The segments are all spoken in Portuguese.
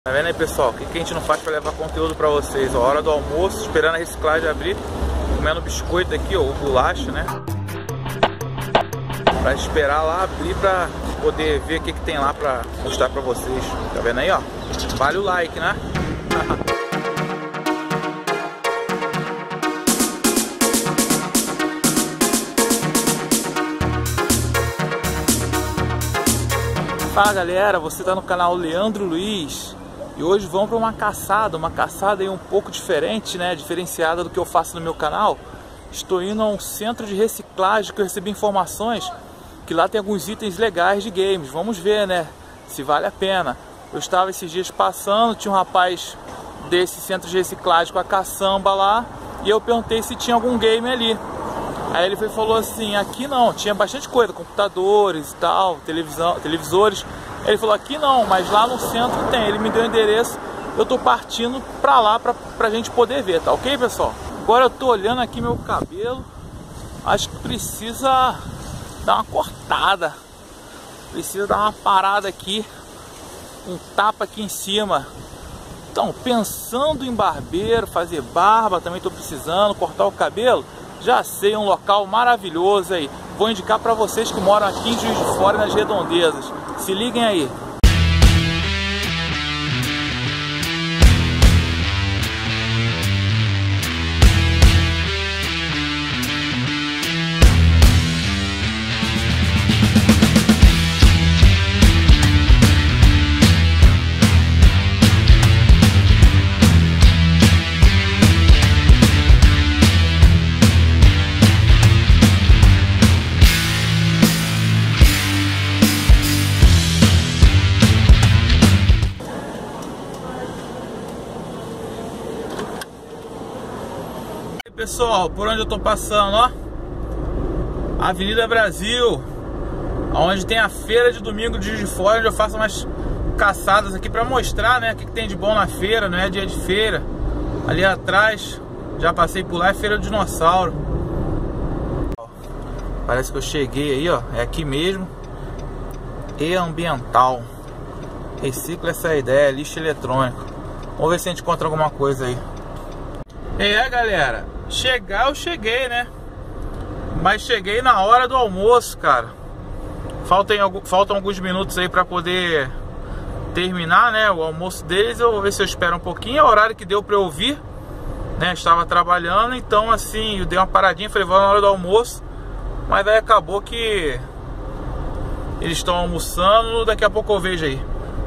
Tá vendo aí, pessoal? O que a gente não faz para levar conteúdo para vocês? A hora do almoço, esperando a reciclagem abrir, comendo biscoito aqui, ó, o bolacha, né? Pra esperar lá abrir pra poder ver o que tem lá pra mostrar pra vocês. Tá vendo aí, ó? Vale o like, né? Fala, galera, você tá no canal Leandro Luiz. E hoje vamos para uma caçada aí um pouco diferente, né? Diferenciada do que eu faço no meu canal. Estou indo a um centro de reciclagem que eu recebi informações que lá tem alguns itens legais de games. Vamos ver, né? Se vale a pena. Eu estava esses dias passando, tinha um rapaz desse centro de reciclagem com a caçamba lá e eu perguntei se tinha algum game ali. Aí ele falou assim, aqui não, tinha bastante coisa, computadores e tal, televisores. Ele falou, aqui não, mas lá no centro tem. Ele me deu o endereço, eu tô partindo pra lá pra gente poder ver, tá ok, pessoal? Agora eu tô olhando aqui meu cabelo, acho que precisa dar uma cortada, precisa dar uma parada aqui, um tapa aqui em cima. Então, pensando em barbeiro, fazer barba, também tô precisando, cortar o cabelo. Já sei, um local maravilhoso aí. Vou indicar para vocês que moram aqui em Juiz de Fora, nas redondezas. Se liguem aí. Pessoal, por onde eu tô passando, ó, Avenida Brasil, onde tem a feira de domingo de Juiz de Fora, onde eu faço umas caçadas aqui pra mostrar, né, o que tem de bom na feira. Não é dia de feira. Ali atrás, já passei por lá, é feira do dinossauro. Parece que eu cheguei aí, ó, é aqui mesmo. E ambiental, recicla essa ideia, lixo eletrônico. Vamos ver se a gente encontra alguma coisa aí. Galera, chegar eu cheguei, né? Mas cheguei na hora do almoço, cara. Faltam alguns minutos aí pra poder terminar, né, o almoço deles. Eu vou ver se eu espero um pouquinho. É o horário que deu pra eu vir, né? Estava trabalhando, então assim, eu dei uma paradinha, falei, vou na hora do almoço. Mas aí acabou que eles estão almoçando, daqui a pouco eu vejo aí.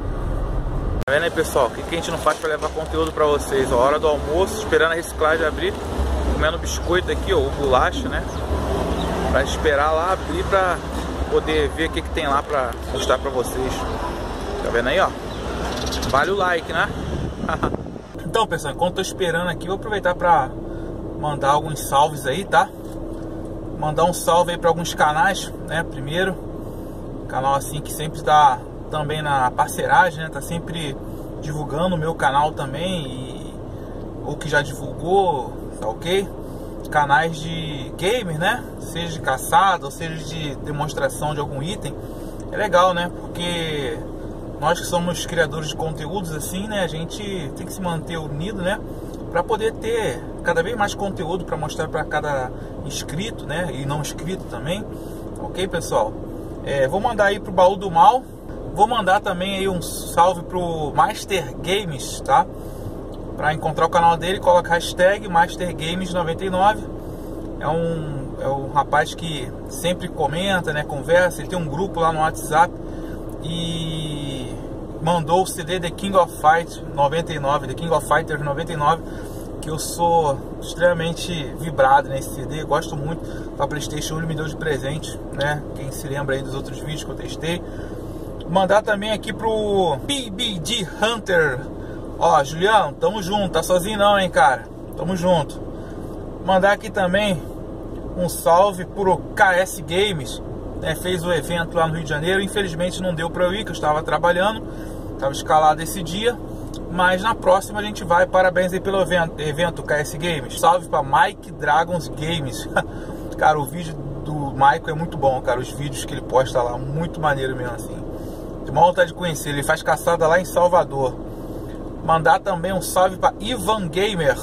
Tá vendo aí, pessoal? O que a gente não faz para levar conteúdo para vocês? A hora do almoço, esperando a reciclagem abrir, comendo biscoito aqui, ó, o bolacha, né? Pra esperar lá abrir pra poder ver o que tem lá pra mostrar pra vocês. Tá vendo aí, ó? Vale o like, né? Então, pessoal, enquanto tô esperando aqui, vou aproveitar pra mandar alguns salves aí, tá? Mandar um salve aí pra alguns canais, né? Primeiro, canal assim que sempre dá também na parceragem, né? Tá sempre divulgando o meu canal também, ou que já divulgou, tá ok? Canais de gamer, né? Seja de caçada ou seja de demonstração de algum item. É legal, né? Porque nós que somos criadores de conteúdos assim, né? A gente tem que se manter unido, né? Para poder ter cada vez mais conteúdo para mostrar para cada inscrito, né? E não inscrito também, ok, pessoal? Vou mandar aí pro Baú do Mal. Vou mandar também aí um salve pro Master Games, tá? Para encontrar o canal dele, coloca hashtag Master Games 99. É um rapaz que sempre comenta, né? Conversa. Ele tem um grupo lá no WhatsApp e mandou o CD The King of Fighters 99, The King of Fighters 99, que eu sou extremamente vibrado nesse CD. Gosto muito. A PlayStation 1 ele me deu de presente, né? Quem se lembra aí dos outros vídeos que eu testei. Mandar também aqui pro PBG Hunter. Ó, Julião, tamo junto, tá sozinho não, hein, cara. Tamo junto. Mandar aqui também um salve pro KS Games, né? Fez o evento lá no Rio de Janeiro. Infelizmente não deu pra eu ir, que eu estava trabalhando, tava escalado esse dia. Mas na próxima a gente vai. Parabéns aí pelo evento KS Games. Salve pra Mike Dragons Games. Cara, o vídeo do Mike é muito bom, cara. Os vídeos que ele posta lá, muito maneiro mesmo, assim. De uma vontade de conhecer. Ele faz caçada lá em Salvador. Mandar também um salve para Ivan Gamer,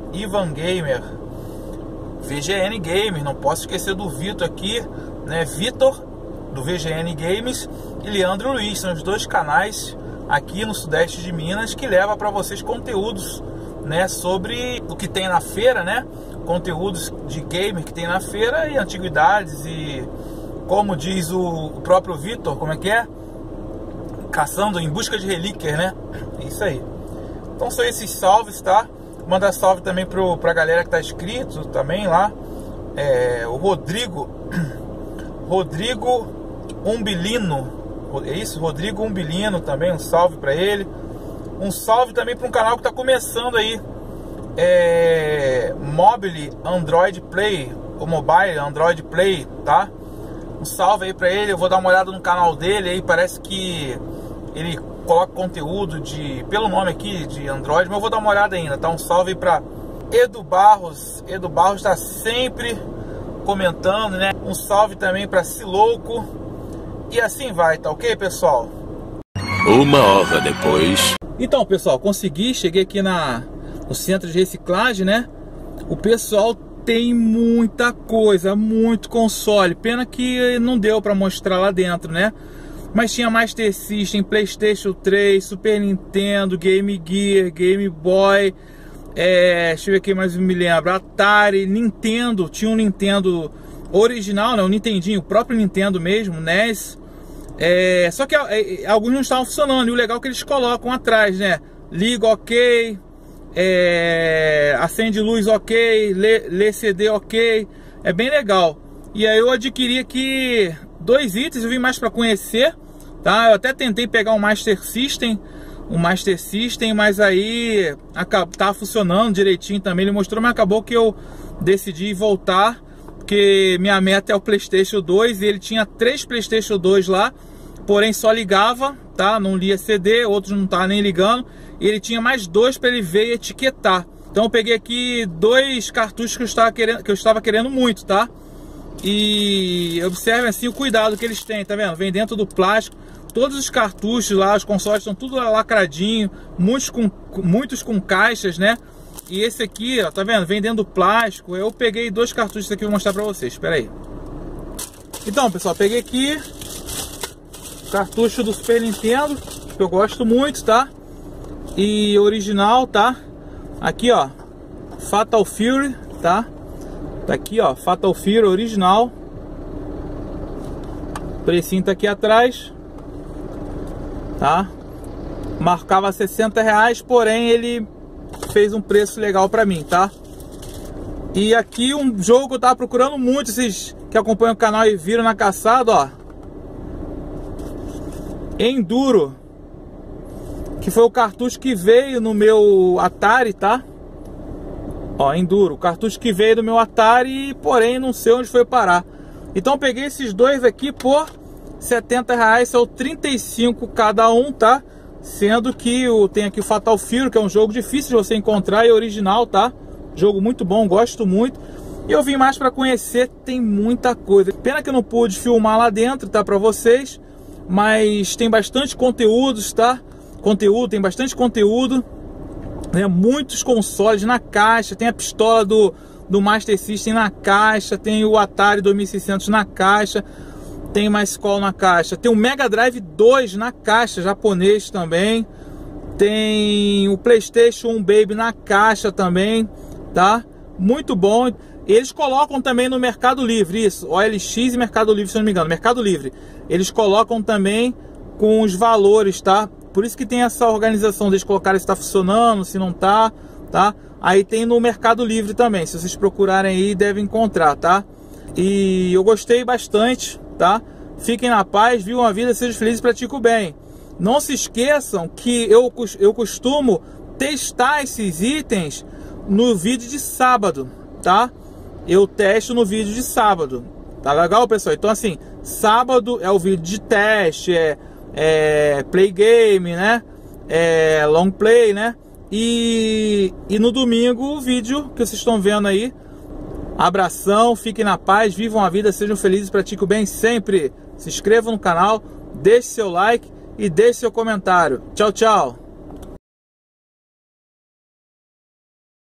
VGN Games, não posso esquecer do Vitor aqui, né? Vitor do VGN Games e Leandro Luiz, são os dois canais aqui no sudeste de Minas que leva para vocês conteúdos, né, sobre o que tem na feira, né? Conteúdos de gamer que tem na feira e antiguidades e, como diz o próprio Vitor, como é que é? Caçando em busca de relíquias, né? Isso aí. Então são esses salves, tá? Manda salve também pra galera que tá inscrito também lá. O Rodrigo Umbilino. É isso? Rodrigo Umbilino também, um salve pra ele. Um salve também para um canal que tá começando aí. Mobile Android Play, o Mobile Android Play, tá? Um salve aí pra ele. Eu vou dar uma olhada no canal dele aí. Parece que ele coloca conteúdo pelo nome aqui, de Android, mas eu vou dar uma olhada ainda, tá? Um salve aí pra Edu Barros. Edu Barros tá sempre comentando, né? Um salve também pra Silouco. E assim vai, tá ok, pessoal? Uma hora depois. Então, pessoal, cheguei aqui no centro de reciclagem, né? O pessoal tem muita coisa, muito console. Pena que não deu pra mostrar lá dentro, né? Mas tinha Master System, PlayStation 3, Super Nintendo, Game Gear, Game Boy, deixa eu ver aqui mais me lembro, Atari, Nintendo, tinha um Nintendo original, né, o Nintendinho, o próprio Nintendo mesmo, NES, só que alguns não estavam funcionando, e o legal é que eles colocam atrás, né, liga ok, acende luz ok, lê CD ok, é bem legal. E aí eu adquiri aqui 2 itens, eu vim mais para conhecer, tá? Eu até tentei pegar um Master System, mas aí tá funcionando direitinho também, ele mostrou, mas acabou que eu decidi voltar, porque minha meta é o PlayStation 2, e ele tinha 3 PlayStation 2 lá, porém só ligava, tá? Não lia CD, outros não tá nem ligando, e ele tinha mais 2 para ele ver e etiquetar. Então eu peguei aqui 2 cartuchos que eu estava querendo muito, tá? E observem assim o cuidado que eles têm, tá vendo? Vem dentro do plástico, todos os cartuchos lá, os consoles estão tudo lacradinho, muitos com caixas, né? E esse aqui, ó, tá vendo? Vem dentro do plástico. Eu peguei 2 cartuchos aqui, vou mostrar pra vocês, espera aí. Então, pessoal, peguei aqui cartucho do Super Nintendo, que eu gosto muito, tá? E original, tá? Aqui, ó, Fatal Fury, tá? Tá aqui, ó, Fatal Fury original. O precinho tá aqui atrás, tá? Marcava R$60, porém ele fez um preço legal pra mim, tá? E aqui um jogo que eu tava procurando muito, vocês que acompanham o canal e viram na caçada, ó, Enduro, que foi o cartucho que veio no meu Atari, tá? Ó, Enduro, o cartucho que veio do meu Atari, porém não sei onde foi parar. Então eu peguei esses 2 aqui por R$70, são 35 cada um, tá? Sendo que tem aqui o Fatal Fury, que é um jogo difícil de você encontrar e original, tá? Jogo muito bom, gosto muito. E eu vim mais para conhecer, tem muita coisa. Pena que eu não pude filmar lá dentro, tá? Pra vocês, mas tem bastante conteúdos, tá? Tem bastante conteúdo. Muitos consoles na caixa, tem a pistola do Master System na caixa, tem o Atari 2600 na caixa, tem mais qual na caixa? Tem o Mega Drive 2 na caixa, japonês também, tem o PlayStation 1 Baby na caixa também, tá? Muito bom. Eles colocam também no Mercado Livre, isso, OLX e Mercado Livre, se eu não me engano, Mercado Livre, eles colocam também com os valores, tá? Por isso que tem essa organização deles colocarem se está funcionando, se não tá, tá? Aí tem no Mercado Livre também, se vocês procurarem aí devem encontrar, tá? E eu gostei bastante, tá? Fiquem na paz, vivam a vida, sejam felizes, pratiquem o bem. Não se esqueçam que eu costumo testar esses itens no vídeo de sábado, tá? Eu testo no vídeo de sábado, tá legal, pessoal? Então assim, sábado é o vídeo de teste, play game, né? Long play, né? E no domingo o vídeo que vocês estão vendo aí. Abração, fiquem na paz, vivam a vida, sejam felizes, pratiquem o bem sempre. Se inscrevam no canal, deixe seu like e deixe seu comentário. Tchau, tchau.